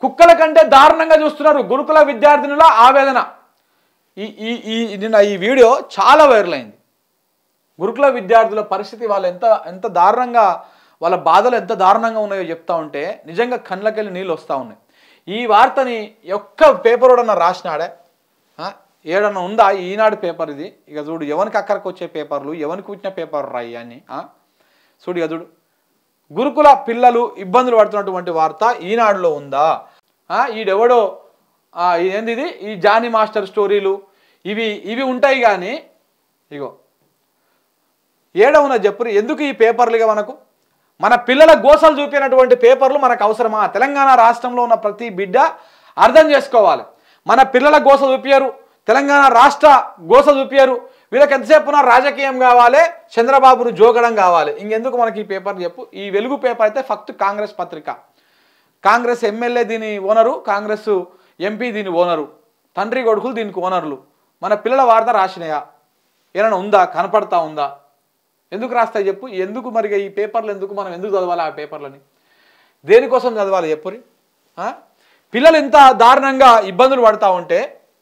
కుక్కల కంటే దారుణంగా చూస్తున్నారు గురుకుల విద్యార్థినుల ఆవేదన. నిన్న ఈ వీడియో చాలా వైరల్ అయింది. గురుకుల విద్యార్థుల పరిస్థితి వాళ్ళు ఎంత దారుణంగా, వాళ్ళ బాధలు ఎంత దారుణంగా ఉన్నాయో చెప్తా ఉంటే నిజంగా కళ్ళకెళ్ళి నీళ్ళు వస్తూ ఉన్నాయి. ఈ వార్తని ఒక్క పేపర్ ఓడన్నా రాసినాడే, ఏడన్నా ఉందా ఈనాడు పేపర్ ఇది? ఇక చూడు ఎవరికి అక్కడికి వచ్చే పేపర్లు, ఎవరికి వచ్చిన పేపర్ రాయి అని చూడు. ఇక చూడు, గురుకుల పిల్లలు ఇబ్బందులు పడుతున్నటువంటి వార్త ఈనాడులో ఉందా? ఈడెవడో ఏంది ఇది, ఈ జానీ మాస్టర్ స్టోరీలు ఇవి ఉంటాయి కానీ ఇగో ఏడవునా చెప్పురు. ఎందుకు ఈ పేపర్లుగా మనకు? మన పిల్లల గోసలు చూపినటువంటి పేపర్లు మనకు అవసరమా? తెలంగాణ రాష్ట్రంలో ఉన్న ప్రతి బిడ్డ అర్థం చేసుకోవాలి. మన పిల్లల గోస చూపించరు, తెలంగాణ రాష్ట్ర గోస చూపించరు. వీళ్ళకి ఎంతసేపు ఉన్న రాజకీయం కావాలి, చంద్రబాబును జోగడం కావాలి. ఇంకెందుకు మనకి ఈ పేపర్ చెప్పు? ఈ వెలుగు పేపర్ అయితే ఫస్ట్ కాంగ్రెస్ పత్రిక. కాంగ్రెస్ ఎమ్మెల్యే దీని ఓనరు, కాంగ్రెస్ ఎంపీ దీని ఓనరు, తండ్రి కొడుకులు దీనికి ఓనర్లు. మన పిల్లల వార్త రాసినాయా? ఏమైనా ఉందా? కనపడతా ఉందా? ఎందుకు రాస్తాయి చెప్పు? ఎందుకు మరి ఈ పేపర్లు ఎందుకు? మనం ఎందుకు చదవాలి ఆ పేపర్లని? దేనికోసం చదవాలి చెప్పురి? పిల్లలు ఇంత దారుణంగా ఇబ్బందులు పడతా ఉంటే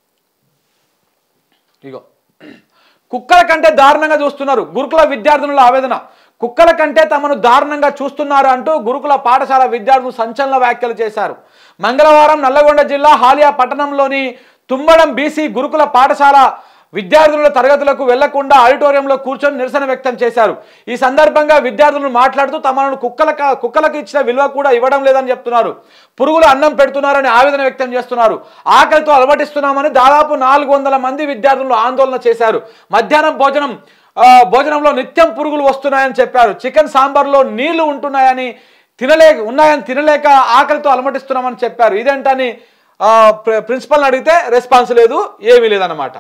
ఇగో కుక్కల కంటే దారుణంగా చూస్తున్నారు గురుకుల విద్యార్థుల ఆవేదన. కుక్కల కంటే తమను దారుణంగా చూస్తున్నారు అంటూ గురుకుల పాఠశాల విద్యార్థులు సంచలన వ్యాఖ్యలు చేశారు. మంగళవారం నల్లగొండ జిల్లా హాలియా పట్టణంలోని తుమ్మడం బీసీ గురుకుల పాఠశాల విద్యార్థుల తరగతులకు వెళ్లకుండా ఆడిటోరియంలో కూర్చొని నిరసన వ్యక్తం చేశారు. ఈ సందర్భంగా విద్యార్థులు మాట్లాడుతూ తమను కుక్కలకు ఇచ్చిన విలువ కూడా ఇవ్వడం లేదని చెప్తున్నారు. పురుగులు అన్నం పెడుతున్నారని ఆవేదన వ్యక్తం చేస్తున్నారు. ఆకలితో అలమటిస్తున్నామని దాదాపు 400 మంది విద్యార్థులు ఆందోళన చేశారు. మధ్యాహ్నం భోజనంలో నిత్యం పురుగులు వస్తున్నాయని చెప్పారు. చికెన్ సాంబార్లో నీళ్లు ఉన్నాయని తినలేక ఆకలితో అలమటిస్తున్నామని చెప్పారు. ఇదేంటని ప్రిన్సిపల్ని అడిగితే రెస్పాన్స్ లేదు, ఏమీ లేదన్నమాట.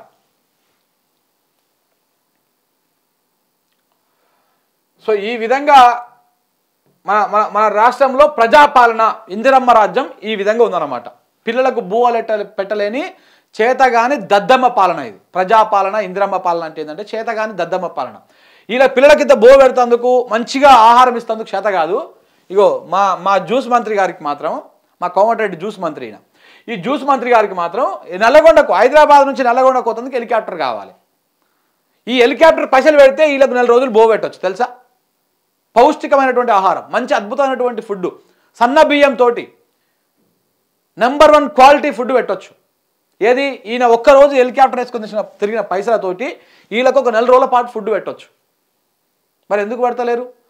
సో ఈ విధంగా మన రాష్ట్రంలో ప్రజాపాలన, ఇందిరమ్మ రాజ్యం ఈ విధంగా ఉందన్నమాట. పిల్లలకు బువ్వలు పెట్టలేని చేతగాని దద్దమ్మ పాలన ఇది. ప్రజాపాలన, ఇందిరమ్మ పాలన అంటే ఏంటంటే చేతగాని దద్దమ్మ పాలన. ఇలా పిల్లలకింత బువ్వ పెడతందుకు, మంచిగా ఆహారం ఇస్తందుకు చేత కాదు. ఇగో మా జ్యూస్ మంత్రి గారికి మాత్రం, మా కోమటిరెడ్డి జ్యూస్ మంత్రి, ఈ జ్యూస్ మంత్రి గారికి మాత్రం నల్లగొండకు, హైదరాబాద్ నుంచి నల్లగొండకు పోతందుకు హెలికాప్టర్ కావాలి. ఈ హెలికాప్టర్ పైసలు పెడితే వీళ్ళకు 4 రోజులు బువ్వ పెట్టవచ్చు తెలుసా? పౌష్టికమైనటువంటి ఆహారం, మంచి అద్భుతమైనటువంటి ఫుడ్, సన్న బియ్యంతో నెంబర్ 1 క్వాలిటీ ఫుడ్ పెట్టవచ్చు. ఏది? ఈయన ఒక్కరోజు హెలికాప్టర్ వేసుకొని తిరిగిన పైసలతోటి వీళ్ళకు ఒక 4 రోజుల పాటు ఫుడ్ పెట్టవచ్చు. మరి ఎందుకు పెడతలేరు?